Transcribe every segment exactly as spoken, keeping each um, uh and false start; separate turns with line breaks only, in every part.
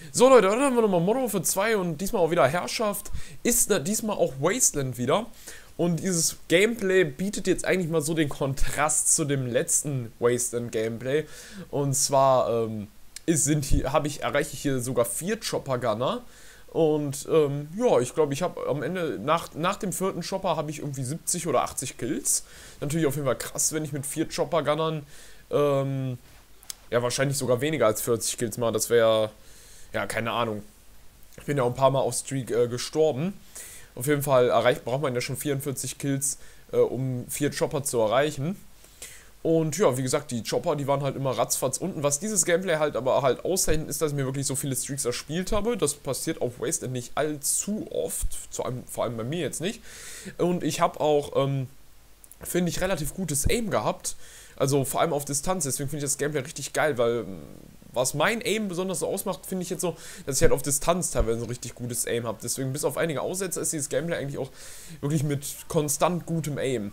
So Leute, dann haben wir nochmal Modern Warfare zwei und diesmal auch wieder Herrschaft. Ist da diesmal auch Wasteland wieder. Und dieses Gameplay bietet jetzt eigentlich mal so den Kontrast zu dem letzten Wasteland Gameplay. Und zwar ähm, ist, sind hier, habe ich, erreiche ich hier sogar vier Chopper Gunner. Und ähm, ja, ich glaube, ich habe am Ende, nach, nach dem vierten Chopper habe ich irgendwie siebzig oder achtzig Kills. Natürlich auf jeden Fall krass, wenn ich mit vier Chopper Gunnern ähm, ja wahrscheinlich sogar weniger als vierzig Kills mache. Das wäre, ja, keine Ahnung. Ich bin ja auch ein paar Mal auf Streak äh, gestorben. Auf jeden Fall erreicht, braucht man ja schon vierundvierzig Kills, äh, um vier Chopper zu erreichen. Und ja, wie gesagt, die Chopper, die waren halt immer ratzfatz unten. Was dieses Gameplay halt aber halt auszeichnet, ist, dass ich mir wirklich so viele Streaks erspielt habe. Das passiert auf Wasteland nicht allzu oft, zu einem, vor allem bei mir jetzt nicht. Und ich habe auch, ähm, finde ich, relativ gutes Aim gehabt. Also vor allem auf Distanz, deswegen finde ich das Gameplay richtig geil, weil was mein Aim besonders so ausmacht, finde ich jetzt so, dass ich halt auf Distanz teilweise so richtig gutes Aim habe. Deswegen bis auf einige Aussetzer ist dieses Gameplay eigentlich auch wirklich mit konstant gutem Aim.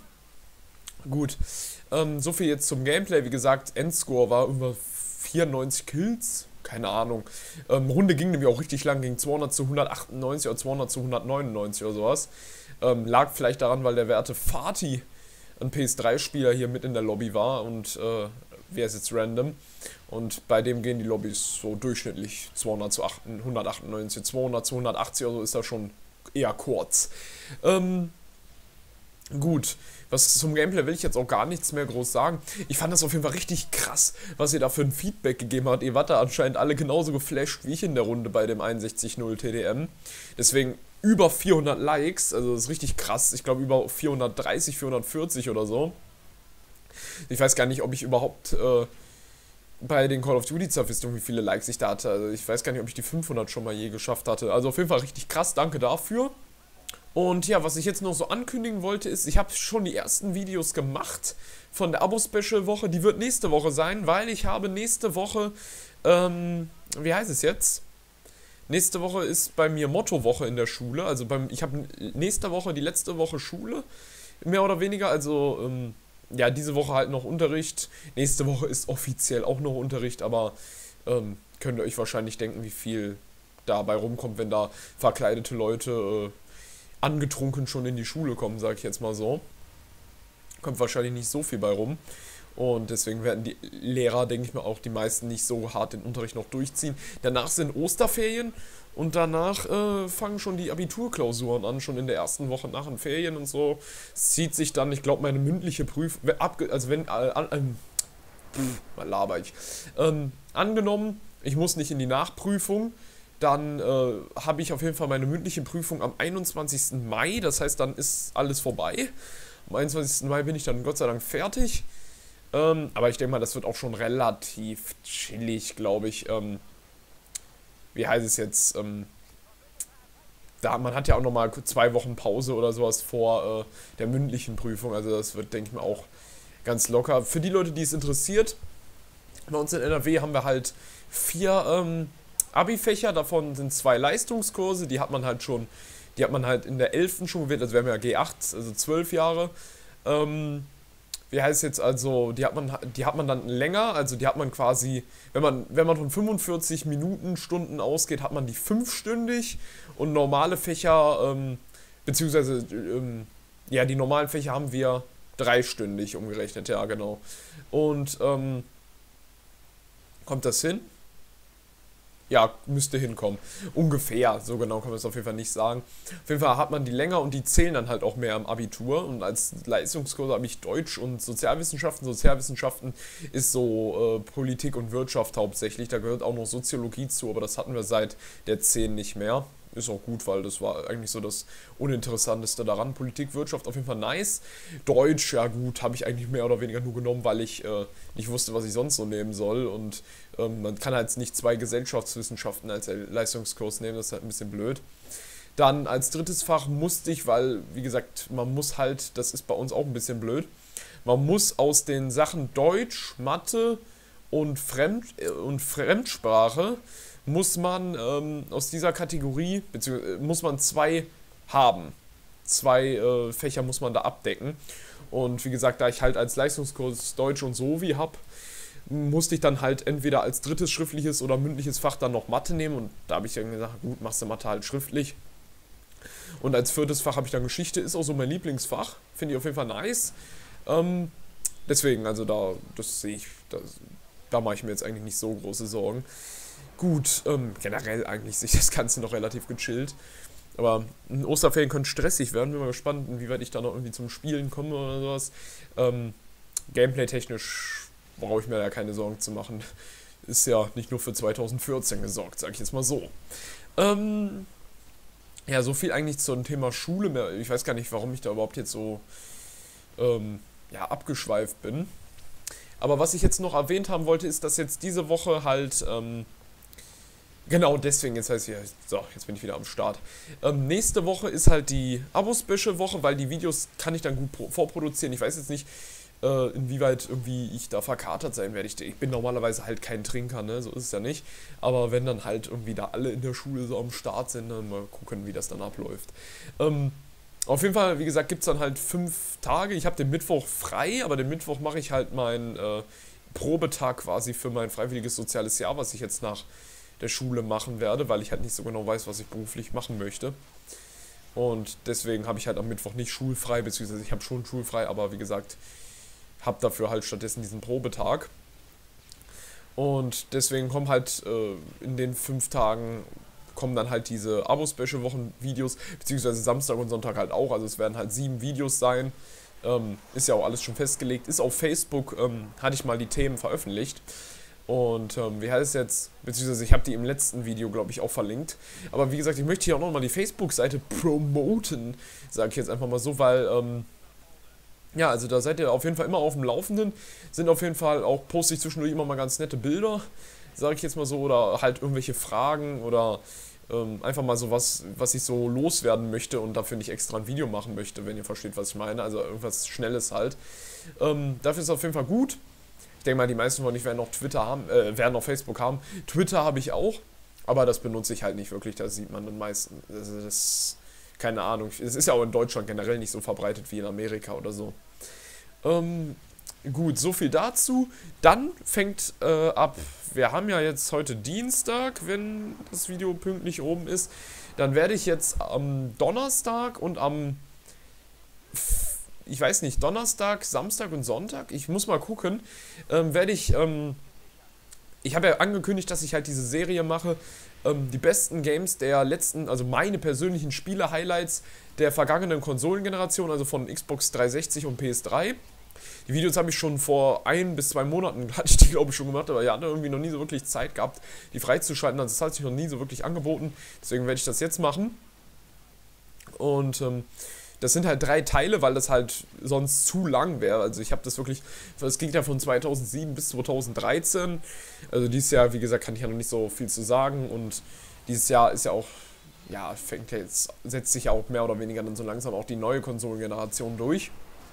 Gut, ähm, so viel jetzt zum Gameplay. Wie gesagt, Endscore war über vierundneunzig Kills, keine Ahnung. Ähm, Runde ging nämlich auch richtig lang, ging zweihundert zu hundertachtundneunzig oder zweihundert zu hundertneunundneunzig oder sowas. Ähm, lag vielleicht daran, weil der werte Fatih, ein P S drei Spieler, hier mit in der Lobby war und äh, wer ist jetzt random. Und bei dem gehen die Lobbys so durchschnittlich zweihundert zu hundertachtundneunzig, zweihundert zu hundertachtzig oder so, ist da schon eher kurz. Ähm, gut, was zum Gameplay will ich jetzt auch gar nichts mehr groß sagen. Ich fand das auf jeden Fall richtig krass, was ihr da für ein Feedback gegeben habt. Ihr wart da anscheinend alle genauso geflasht wie ich in der Runde bei dem einundsechzig null T D M. Deswegen über vierhundert Likes, also das ist richtig krass. Ich glaube über vierhundertdreißig, vierhundertvierzig oder so. Ich weiß gar nicht, ob ich überhaupt äh, bei den Call of Duty Zerfistung, wie viele Likes ich da hatte. Also ich weiß gar nicht, ob ich die fünfhundert schon mal je geschafft hatte. Also auf jeden Fall richtig krass, danke dafür. Und ja, was ich jetzt noch so ankündigen wollte, ist, ich habe schon die ersten Videos gemacht von der Abo-Special-Woche. Die wird nächste Woche sein, weil ich habe nächste Woche, ähm, wie heißt es jetzt? Nächste Woche ist bei mir Motto-Woche in der Schule. Also beim, ich habe nächste Woche die letzte Woche Schule, mehr oder weniger. Also, ähm, ja, diese Woche halt noch Unterricht. Nächste Woche ist offiziell auch noch Unterricht, aber ähm, könnt ihr euch wahrscheinlich denken, wie viel dabei rumkommt, wenn da verkleidete Leute äh, angetrunken schon in die Schule kommen, sage ich jetzt mal so. Kommt wahrscheinlich nicht so viel bei rum. Und deswegen werden die Lehrer, denke ich mal, auch die meisten nicht so hart den Unterricht noch durchziehen. Danach sind Osterferien und danach äh, fangen schon die Abiturklausuren an, schon in der ersten Woche nach den Ferien und so. Es zieht sich dann, ich glaube, meine mündliche Prüfung, also wenn, äh, äh, mal laber ich, ähm, angenommen, ich muss nicht in die Nachprüfung, dann äh, habe ich auf jeden Fall meine mündliche Prüfung am einundzwanzigsten Mai, das heißt, dann ist alles vorbei. Am einundzwanzigsten Mai bin ich dann Gott sei Dank fertig. Ähm, aber ich denke mal, das wird auch schon relativ chillig, glaube ich. Ähm, wie heißt es jetzt? Ähm, da, man hat ja auch nochmal zwei Wochen Pause oder sowas vor äh, der mündlichen Prüfung. Also das wird, denke ich mal, auch ganz locker. Für die Leute, die es interessiert, bei uns in N R W haben wir halt vier ähm, Abi-Fächer. Davon sind zwei Leistungskurse. Die hat man halt schon, die hat man halt in der elften schon gewählt. Also wir haben ja G acht, also zwölf Jahre. Ähm... Wie heißt es jetzt also, die hat man, die hat man dann länger, also die hat man quasi, wenn man, wenn man von fünfundvierzig Minuten, Stunden ausgeht, hat man die fünfstündig und normale Fächer, ähm, beziehungsweise, ähm, ja, die normalen Fächer haben wir dreistündig umgerechnet, ja, genau. Und, ähm, kommt das hin? Ja, müsste hinkommen. Ungefähr, so genau kann man es auf jeden Fall nicht sagen. Auf jeden Fall hat man die länger und die zählen dann halt auch mehr im Abitur. Und als Leistungskurs habe ich Deutsch und Sozialwissenschaften. Sozialwissenschaften ist so äh, Politik und Wirtschaft hauptsächlich. Da gehört auch noch Soziologie zu, aber das hatten wir seit der zehn nicht mehr. Ist auch gut, weil das war eigentlich so das Uninteressanteste daran. Politik, Wirtschaft auf jeden Fall nice. Deutsch, ja gut, habe ich eigentlich mehr oder weniger nur genommen, weil ich äh, nicht wusste, was ich sonst so nehmen soll. Und ähm, man kann halt nicht zwei Gesellschaftswissenschaften als Leistungskurs nehmen, das ist halt ein bisschen blöd. Dann als drittes Fach musste ich, weil, wie gesagt, man muss halt, das ist bei uns auch ein bisschen blöd, man muss aus den Sachen Deutsch, Mathe und, Fremd, äh, und Fremdsprache muss man ähm, aus dieser Kategorie, beziehungsweise muss man zwei haben. Zwei äh, Fächer muss man da abdecken. Und wie gesagt, da ich halt als Leistungskurs Deutsch und Sovi habe, musste ich dann halt entweder als drittes schriftliches oder mündliches Fach dann noch Mathe nehmen und da habe ich dann gesagt, gut, machst du Mathe halt schriftlich. Und als viertes Fach habe ich dann Geschichte, ist auch so mein Lieblingsfach, finde ich auf jeden Fall nice. Ähm, deswegen, also da, das sehe ich, das, da mache ich mir jetzt eigentlich nicht so große Sorgen. Gut, ähm, generell eigentlich sehe ich das Ganze noch relativ gechillt. Aber in Osterferien können stressig werden. Bin mal gespannt, inwieweit ich da noch irgendwie zum Spielen komme oder sowas. Ähm, Gameplay-technisch brauche ich mir ja keine Sorgen zu machen. Ist ja nicht nur für zweitausendvierzehn gesorgt, sage ich jetzt mal so. Ähm, ja, so viel eigentlich zum Thema Schule. Ich weiß gar nicht, warum ich da überhaupt jetzt so ähm, ja, abgeschweift bin. Aber was ich jetzt noch erwähnt haben wollte, ist, dass jetzt diese Woche halt... Ähm, Genau, deswegen, jetzt heißt es so, jetzt bin ich wieder am Start. Ähm, nächste Woche ist halt die Abo-Special-Woche, weil die Videos kann ich dann gut vorproduzieren. Ich weiß jetzt nicht, äh, inwieweit irgendwie ich da verkatert sein werde. Ich, ich bin normalerweise halt kein Trinker, ne, so ist es ja nicht. Aber wenn dann halt irgendwie da alle in der Schule so am Start sind, dann mal gucken, wie das dann abläuft. Ähm, auf jeden Fall, wie gesagt, gibt es dann halt fünf Tage. Ich habe den Mittwoch frei, aber den Mittwoch mache ich halt meinen äh, Probetag quasi für mein freiwilliges soziales Jahr, was ich jetzt nach der Schule machen werde, weil ich halt nicht so genau weiß, was ich beruflich machen möchte. Und deswegen habe ich halt am Mittwoch nicht schulfrei, beziehungsweise ich habe schon schulfrei, aber wie gesagt, habe dafür halt stattdessen diesen Probetag. Und deswegen kommen halt äh, in den fünf Tagen kommen dann halt diese Abo-Special-Wochen-Videos, beziehungsweise Samstag und Sonntag halt auch, also es werden halt sieben Videos sein. Ähm, ist ja auch alles schon festgelegt, ist auf Facebook, ähm, hatte ich mal die Themen veröffentlicht. Und ähm, wie heißt es jetzt, beziehungsweise ich habe die im letzten Video, glaube ich, auch verlinkt. Aber wie gesagt, ich möchte hier auch nochmal die Facebook-Seite promoten, sage ich jetzt einfach mal so, weil, ähm, ja, also da seid ihr auf jeden Fall immer auf dem Laufenden. Sind auf jeden Fall auch, poste ich zwischendurch immer mal ganz nette Bilder, sage ich jetzt mal so, oder halt irgendwelche Fragen oder ähm, einfach mal so was, was ich so loswerden möchte und dafür nicht extra ein Video machen möchte, wenn ihr versteht, was ich meine. Also irgendwas Schnelles halt. Ähm, dafür ist es auf jeden Fall gut. Ich denke mal, die meisten von euch werden noch Twitter haben, äh, werden noch Facebook haben. Twitter habe ich auch, aber das benutze ich halt nicht wirklich, das sieht man dann meistens. Das, das, keine Ahnung, es ist ja auch in Deutschland generell nicht so verbreitet wie in Amerika oder so. Ähm, gut, so viel dazu. Dann fängt äh, ab, wir haben ja jetzt heute Dienstag, wenn das Video pünktlich oben ist. Dann werde ich jetzt am Donnerstag und am... ich weiß nicht, Donnerstag, Samstag und Sonntag, ich muss mal gucken, ähm, werde ich, ähm, ich habe ja angekündigt, dass ich halt diese Serie mache, ähm, die besten Games der letzten, also meine persönlichen Spiele-Highlights der vergangenen Konsolengeneration, also von Xbox dreihundertsechzig und P S drei. Die Videos habe ich schon vor ein bis zwei Monaten, hatte ich die glaube ich schon gemacht, aber ich hatte irgendwie noch nie so wirklich Zeit gehabt, die freizuschalten, also das hat sich noch nie so wirklich angeboten, deswegen werde ich das jetzt machen. Und, ähm, das sind halt drei Teile, weil das halt sonst zu lang wäre. Also ich habe das wirklich, das ging ja von zweitausendsieben bis zweitausenddreizehn. Also dieses Jahr, wie gesagt, kann ich ja noch nicht so viel zu sagen. Und dieses Jahr ist ja auch, ja, fängt ja jetzt, setzt sich ja auch mehr oder weniger dann so langsam auch die neue Konsolengeneration durch.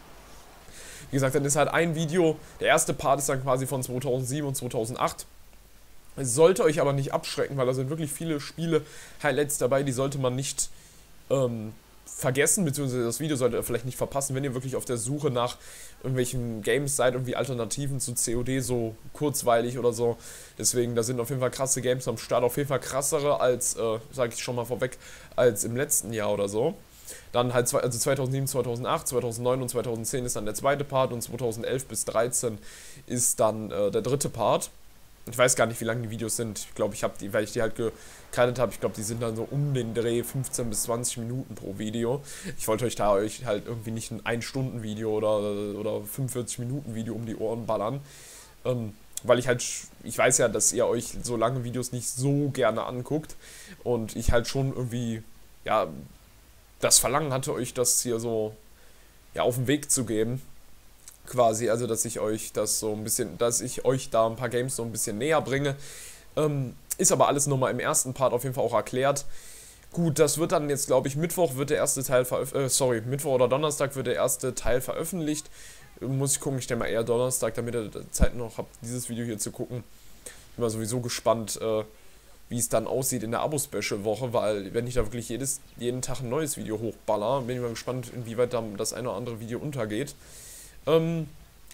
Wie gesagt, dann ist halt ein Video, der erste Part ist dann quasi von zweitausendsieben und zweitausendacht. Es sollte euch aber nicht abschrecken, weil da sind wirklich viele Spiele-Highlights dabei, die sollte man nicht ähm, vergessen, beziehungsweise das Video solltet ihr vielleicht nicht verpassen, wenn ihr wirklich auf der Suche nach irgendwelchen Games seid, irgendwie Alternativen zu C O D, so kurzweilig oder so. Deswegen, da sind auf jeden Fall krasse Games am Start, auf jeden Fall krassere als, äh, sage ich schon mal vorweg, als im letzten Jahr oder so. Dann halt, also zweitausendsieben, zweitausendacht, zweitausendneun und zweitausendzehn ist dann der zweite Part und zweitausendelf bis dreizehn ist dann äh, der dritte Part. Ich weiß gar nicht, wie lange die Videos sind. Ich glaube, ich habe die, weil ich die halt gekannt habe, ich glaube, die sind dann so um den Dreh fünfzehn bis zwanzig Minuten pro Video. Ich wollte euch da euch halt irgendwie nicht ein ein-Stunden-Video oder, oder fünfundvierzig-Minuten-Video um die Ohren ballern. Ähm, weil ich halt, ich weiß ja, dass ihr euch so lange Videos nicht so gerne anguckt. Und ich halt schon irgendwie, ja, das Verlangen hatte, euch das hier so, ja, auf den Weg zu geben. Quasi, also dass ich euch das so ein bisschen, dass ich euch da ein paar Games so ein bisschen näher bringe. Ähm, ist aber alles nochmal im ersten Part auf jeden Fall auch erklärt. Gut, das wird dann jetzt, glaube ich, Mittwoch wird der erste Teil veröffentlicht, äh, sorry, Mittwoch oder Donnerstag wird der erste Teil veröffentlicht. Muss ich gucken, ich denke mal eher Donnerstag, damit ihr Zeit noch habt, dieses Video hier zu gucken. Bin mal sowieso gespannt, äh, wie es dann aussieht in der Abo-Special-Woche, weil wenn ich da wirklich jedes, jeden Tag ein neues Video hochballer, bin ich mal gespannt, inwieweit dann das eine oder andere Video untergeht. Ähm,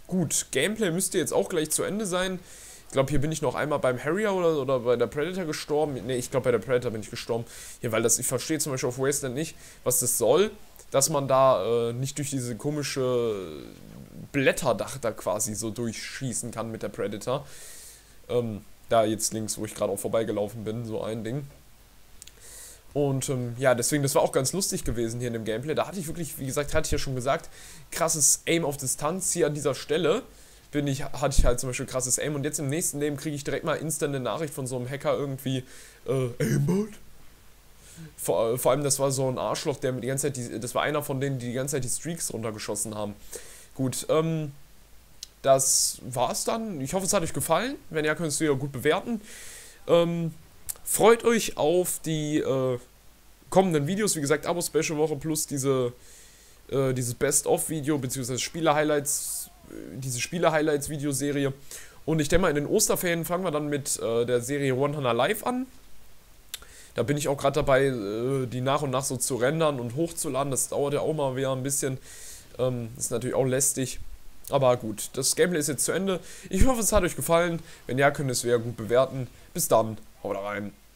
Gut, Gameplay müsste jetzt auch gleich zu Ende sein. Ich glaube, hier bin ich noch einmal beim Harrier oder, oder bei der Predator gestorben. Ne, ich glaube, bei der Predator bin ich gestorben. Hier, weil das, ich verstehe zum Beispiel auf Wasteland nicht, was das soll, dass man da äh, nicht durch diese komische Blätterdach da quasi so durchschießen kann mit der Predator. Ähm, da jetzt links, wo ich gerade auch vorbeigelaufen bin, so ein Ding. Und ähm, ja, deswegen, das war auch ganz lustig gewesen hier in dem Gameplay. Da hatte ich wirklich, wie gesagt, hatte ich ja schon gesagt, krasses Aim auf Distanz hier an dieser Stelle. Bin ich, hatte ich halt zum Beispiel krasses Aim und jetzt im nächsten Leben kriege ich direkt mal instant eine Nachricht von so einem Hacker irgendwie, äh, Aimbot? Vor, vor allem, das war so ein Arschloch, der mit die ganze Zeit, die, das war einer von denen, die die ganze Zeit die Streaks runtergeschossen haben. Gut, ähm, das war's dann. Ich hoffe, es hat euch gefallen. Wenn ja, könnt ihr es wieder gut bewerten. Ähm, freut euch auf die, äh, kommenden Videos. Wie gesagt, Abo-Special-Woche plus diese, äh, dieses Best-of-Video, beziehungsweise Spiele-Highlights, diese Spiele-Highlights-Videoserie. Und ich denke mal, in den Osterferien fangen wir dann mit äh, der Serie hundert Live an. Da bin ich auch gerade dabei, äh, die nach und nach so zu rendern und hochzuladen. Das dauert ja auch mal wieder ein bisschen. Ähm, ist natürlich auch lästig. Aber gut, das Gameplay ist jetzt zu Ende. Ich hoffe, es hat euch gefallen. Wenn ja, könnt ihr es wieder gut bewerten. Bis dann, haut rein.